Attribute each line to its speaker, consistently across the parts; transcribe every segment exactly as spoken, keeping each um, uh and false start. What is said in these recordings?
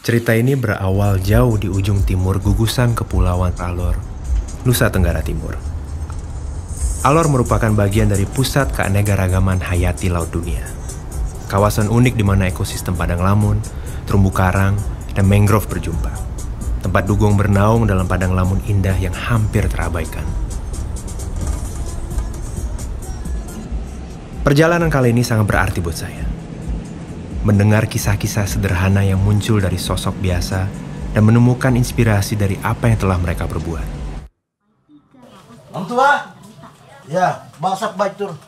Speaker 1: Cerita ini berawal jauh di ujung timur gugusan Kepulauan Alor, Nusa Tenggara Timur. Alor merupakan bagian dari pusat keanekaragaman hayati laut dunia. Kawasan unik di mana ekosistem padang lamun, terumbu karang, dan mangrove berjumpa. Tempat dugong bernaung dalam padang lamun indah yang hampir terabaikan. Perjalanan kali ini sangat berarti buat saya. Mendengar kisah-kisah sederhana yang muncul dari sosok biasa dan menemukan inspirasi dari apa yang telah mereka perbuat.
Speaker 2: Orang tua, ya, masak baik tur.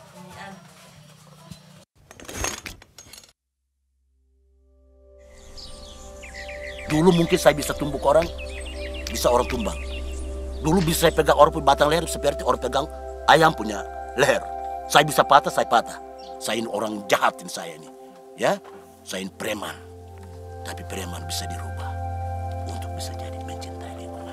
Speaker 2: Dulu mungkin saya bisa tumbuk orang, bisa orang tumbang. Dulu bisa saya pegang orang punya batang leher seperti orang pegang ayam punya leher. Saya bisa patah, saya patah. Saya ini orang jahatin saya ini, ya. Saya ini preman, tapi preman bisa dirubah untuk bisa jadi mencintai lingkungan.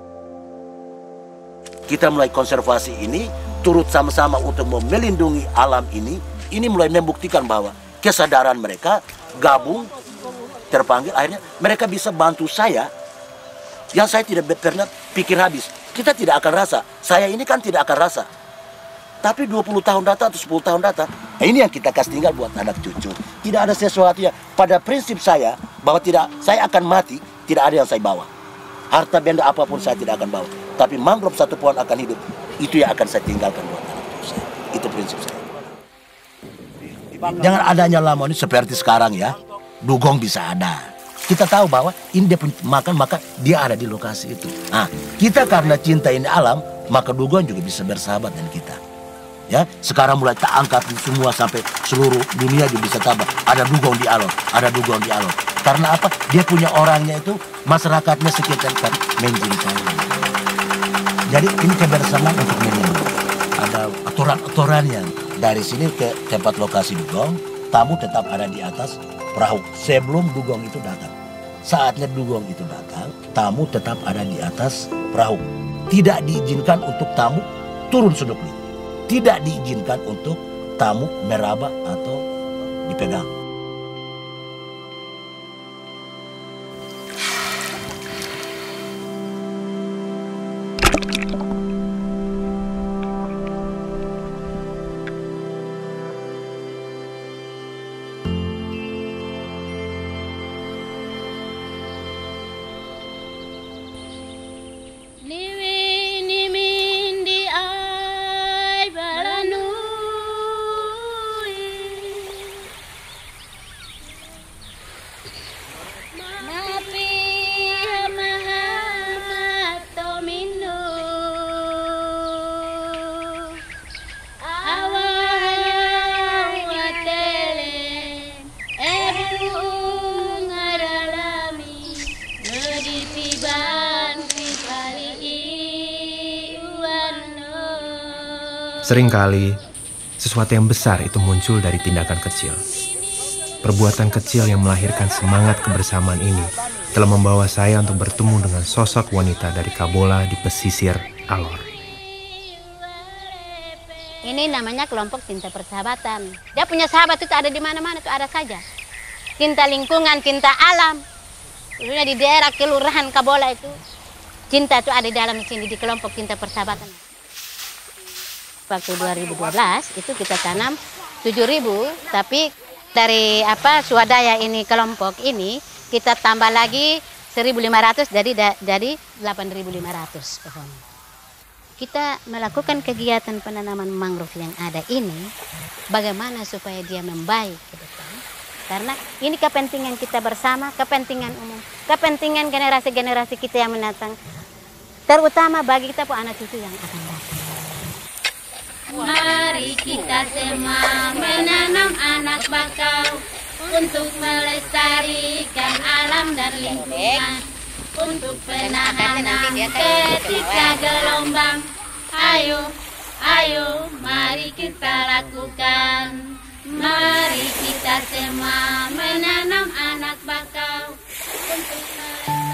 Speaker 2: Kita mulai konservasi ini, turut sama-sama untuk melindungi alam ini. Ini mulai membuktikan bahwa kesadaran mereka gabung, terpanggil, akhirnya mereka bisa bantu saya. Yang saya tidak pernah pikir habis. Kita tidak akan rasa, saya ini kan tidak akan rasa. Tapi dua puluh tahun datang atau sepuluh tahun datang, nah ini yang kita kasih tinggal buat anak cucu. Tidak ada sesuatu yang, pada prinsip saya, bahwa tidak, saya akan mati, tidak ada yang saya bawa. Harta benda apapun saya tidak akan bawa. Tapi mangrove satu pohon akan hidup, itu yang akan saya tinggalkan buat anak cucu saya. Itu prinsip saya. Dengan adanya lamun ini seperti sekarang ya, dugong bisa ada. Kita tahu bahwa ini dia makan, maka dia ada di lokasi itu. Nah, kita karena cinta ini alam, maka dugong juga bisa bersahabat dengan kita. Ya, sekarang mulai tak angkat semua sampai seluruh dunia juga bisa tambah. Ada dugong di Alor, ada dugong di Alor. Karena apa? Dia punya orangnya itu, masyarakatnya sekitar kan mencintai. Jadi ini kebersamaan untuk melindungi. Ada aturan-aturan yang dari sini ke tempat lokasi dugong, tamu tetap ada di atas perahu sebelum dugong itu datang. Saatnya dugong itu datang, tamu tetap ada di atas perahu. Tidak diizinkan untuk tamu turun suduknya. Tidak diizinkan untuk tamu meraba atau dipegang.
Speaker 1: Seringkali, sesuatu yang besar itu muncul dari tindakan kecil. Perbuatan kecil yang melahirkan semangat kebersamaan ini telah membawa saya untuk bertemu dengan sosok wanita dari Kabola di pesisir Alor.
Speaker 3: Ini namanya kelompok cinta persahabatan. Dia punya sahabat itu ada di mana-mana, itu ada saja. Cinta lingkungan, cinta alam. Khususnya di daerah kelurahan Kabola itu, cinta itu ada di dalam sini, di kelompok cinta persahabatan. Waktu dua ribu dua belas itu kita tanam tujuh ribu, tapi dari apa swadaya ini kelompok ini kita tambah lagi seribu lima ratus, jadi jadi delapan ribu lima ratus pohon. Kita melakukan kegiatan penanaman mangrove yang ada ini, bagaimana supaya dia membaik ke depan. Karena ini kepentingan kita bersama, kepentingan umum, kepentingan generasi-generasi kita yang mendatang, terutama bagi kita pun anak cucu yang akan datang.
Speaker 4: Mari kita semua menanam anak bakau untuk melestarikan alam dan lingkungan, untuk penahanan ketika gelombang. Ayo, ayo, mari kita lakukan. Mari kita semua menanam anak bakau untuk melestarikan.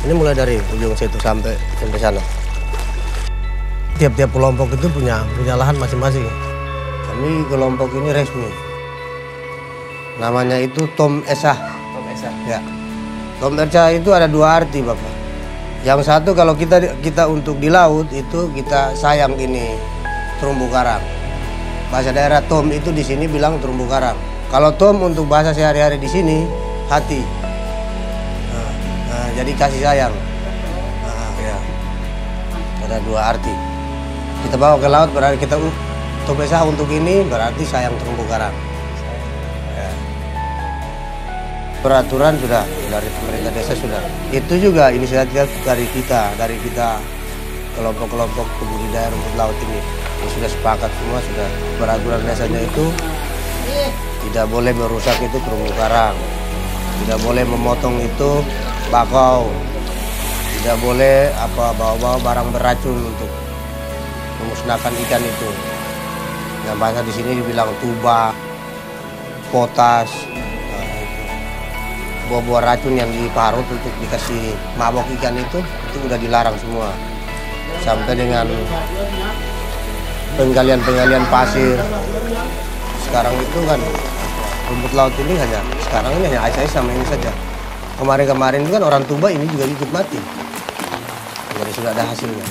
Speaker 5: Ini mulai dari ujung situ sampai sampai sana. Tiap-tiap kelompok itu punya punya lahan masing-masing. Kami kelompok ini resmi. Namanya itu Tom Esah.
Speaker 6: Tom Esah.
Speaker 5: Ya. Tom Esah itu ada dua arti, Bapak. Yang satu kalau kita kita untuk di laut itu kita sayang ini terumbu karang. Bahasa daerah Tom itu di sini bilang terumbu karang. Kalau Tom untuk bahasa sehari-hari di sini hati. Nah, nah, jadi kasih sayang. Nah, ya. Ada dua arti. Kita bawa ke laut berarti kita Tom Esah untuk ini berarti sayang terumbu karang. Ya. Peraturan sudah dari pemerintah desa sudah. Itu juga inisiatif dari kita, dari kita kelompok-kelompok budidaya rumput laut ini. Yang sudah sepakat semua sudah peraturan desanya itu tidak boleh merusak itu terumbu karang, tidak boleh memotong itu bakau, tidak boleh apa bawa-bawa barang beracun untuk memusnahkan ikan itu. Yang bahasa di sini dibilang tuba, potas, nah, itu. Buah-buah racun yang diparut untuk dikasih mabok ikan itu, itu udah dilarang semua. Sampai dengan penggalian-penggalian pasir. Sekarang itu kan rumput laut ini hanya sekarang ini hanya ais-ais sama ini saja. Kemarin-kemarin itu kan orang Tuba ini juga ikut mati. Jadi sudah ada hasilnya.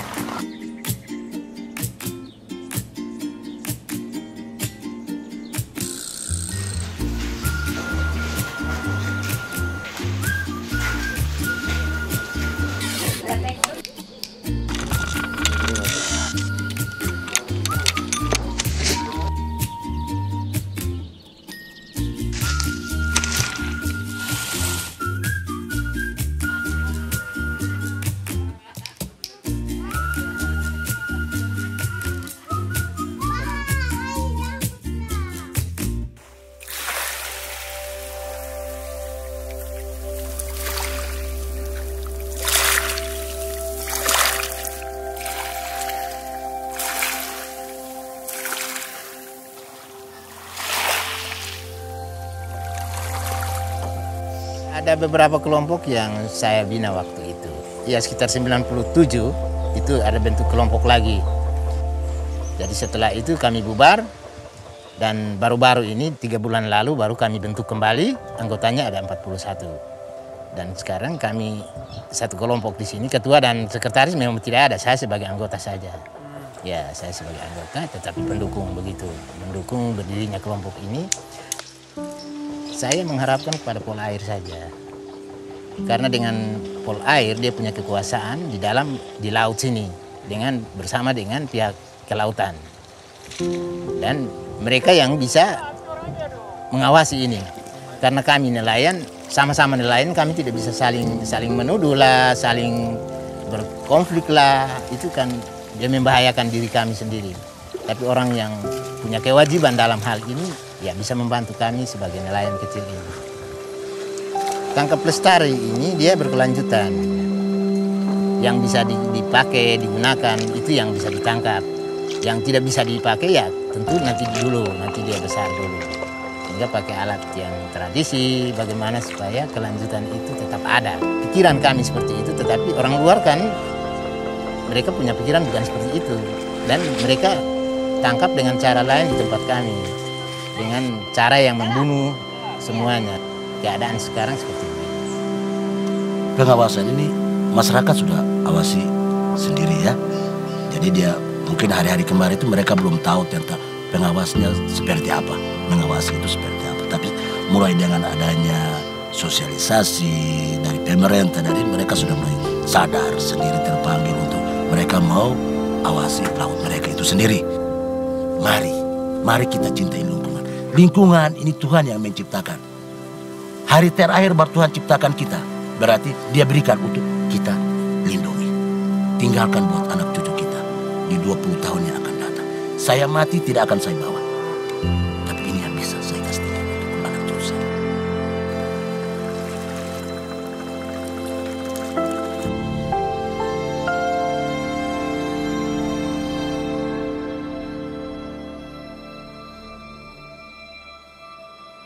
Speaker 6: Ada beberapa kelompok yang saya bina waktu itu. Ya sekitar sembilan puluh tujuh itu ada bentuk kelompok lagi. Jadi setelah itu kami bubar dan baru-baru ini tiga bulan lalu baru kami bentuk kembali. Anggotanya ada empat puluh satu. Dan sekarang kami satu kelompok di sini, ketua dan sekretaris memang tidak ada. Saya sebagai anggota saja. Ya saya sebagai anggota tetapi pendukung begitu. Mendukung berdirinya kelompok ini. Saya mengharapkan kepada Polair saja. Karena dengan Polair dia punya kekuasaan di dalam di laut sini dengan bersama dengan pihak kelautan. Dan mereka yang bisa mengawasi ini. Karena kami nelayan, sama-sama nelayan kami tidak bisa saling saling menuduh lah, saling berkonflik lah. Itu kan dia membahayakan diri kami sendiri. Tapi orang yang punya kewajiban dalam hal ini ya bisa membantu kami sebagai nelayan kecil ini. Tangkap lestari ini dia berkelanjutan. Yang bisa dipakai, digunakan itu yang bisa ditangkap. Yang tidak bisa dipakai ya tentu nanti dulu, nanti dia besar dulu. Sehingga pakai alat yang tradisi, bagaimana supaya kelanjutan itu tetap ada. Pikiran kami seperti itu, tetapi orang luar kan mereka punya pikiran bukan seperti itu. Dan mereka tangkap dengan cara lain di tempat kami. Dengan cara yang membunuh semuanya. Keadaan sekarang seperti ini.
Speaker 2: Pengawasan ini masyarakat sudah awasi sendiri ya. Jadi dia mungkin hari-hari kemarin itu mereka belum tahu tentang pengawasnya seperti apa. Mengawasi itu seperti apa. Tapi mulai dengan adanya sosialisasi dari pemerintah, dari mereka sudah mulai sadar sendiri, terpanggil untuk mereka mau awasi laut mereka itu sendiri. Mari, mari kita cintai lingkungan. Lingkungan ini Tuhan yang menciptakan. Hari terakhir baru Tuhan ciptakan kita. Berarti dia berikan untuk kita lindungi. Tinggalkan buat anak cucu kita. Di dua puluh tahun yang akan datang. Saya mati tidak akan saya bawa. Tapi ini yang bisa saya kasih untuk anak cucu saya.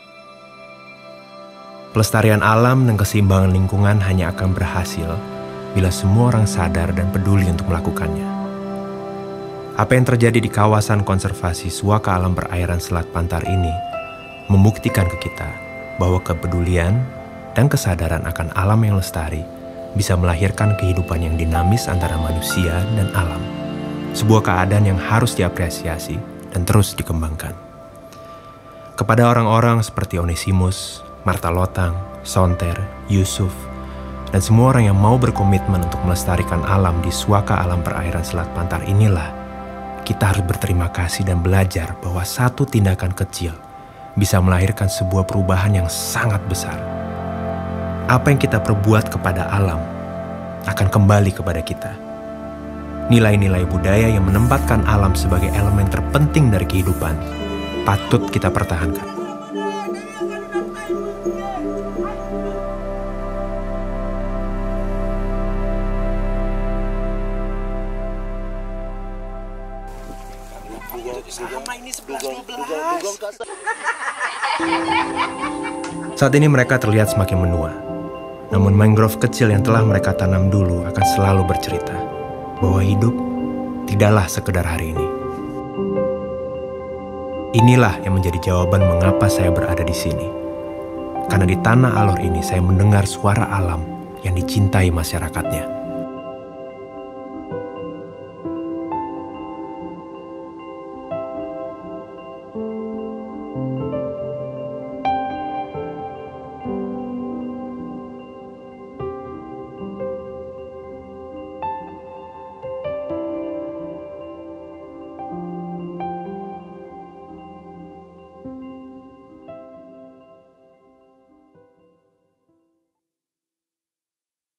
Speaker 1: Pelestarian alam dan keseimbangan lingkungan hanya akan berhasil bila semua orang sadar dan peduli untuk melakukannya. Apa yang terjadi di kawasan konservasi Suaka Alam Perairan Selat Pantar ini membuktikan ke kita bahwa kepedulian dan kesadaran akan alam yang lestari bisa melahirkan kehidupan yang dinamis antara manusia dan alam. Sebuah keadaan yang harus diapresiasi dan terus dikembangkan. Kepada orang-orang seperti Onesimus, Marta Lotang, Sonter, Yusuf, dan semua orang yang mau berkomitmen untuk melestarikan alam di Suaka Alam Perairan Selat Pantar inilah, kita harus berterima kasih dan belajar bahwa satu tindakan kecil bisa melahirkan sebuah perubahan yang sangat besar. Apa yang kita perbuat kepada alam akan kembali kepada kita. Nilai-nilai budaya yang menempatkan alam sebagai elemen terpenting dari kehidupan patut kita pertahankan. Saat ini mereka terlihat semakin menua. Namun mangrove kecil yang telah mereka tanam dulu akan selalu bercerita bahwa hidup tidaklah sekedar hari ini. Inilah yang menjadi jawaban mengapa saya berada di sini. Karena di tanah Alor ini saya mendengar suara alam yang dicintai masyarakatnya.